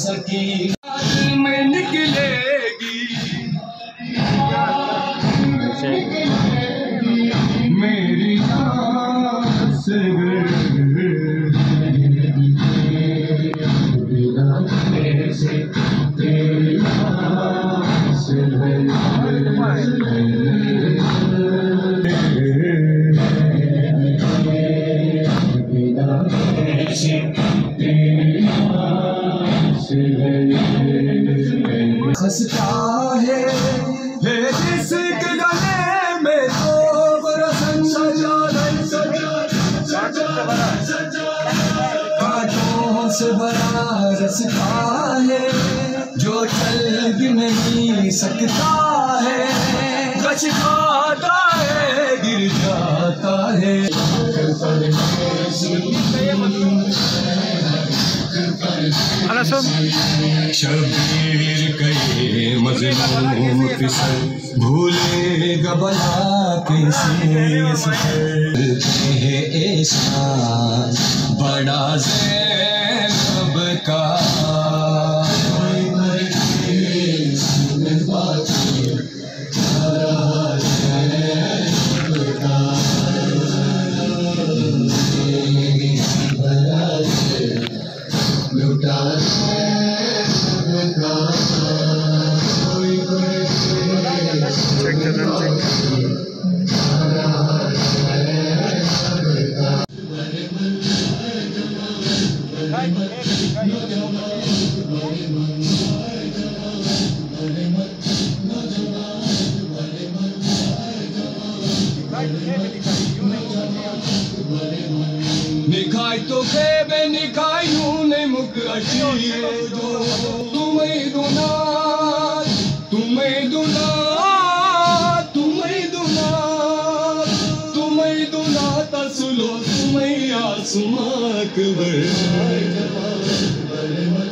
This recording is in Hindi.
सकी में निकलेगी मेरी जान से खसता है जिसक गले में तो रसन कांटों से भरा रसता है जो चल भी नहीं सकता है गच खाता है गिर जाता है शबीर कहे मजलूम फिसल भूलेगा बला कैसे है एहसान बड़ा ज़ैनब का निखाई तो बेबे निखाई ने मुख अटिए दो तुम्हें दुना तुम्हें दुना तुम्हें दुना तुम्हें दुना तसलो तुम्हें आसमां अकबर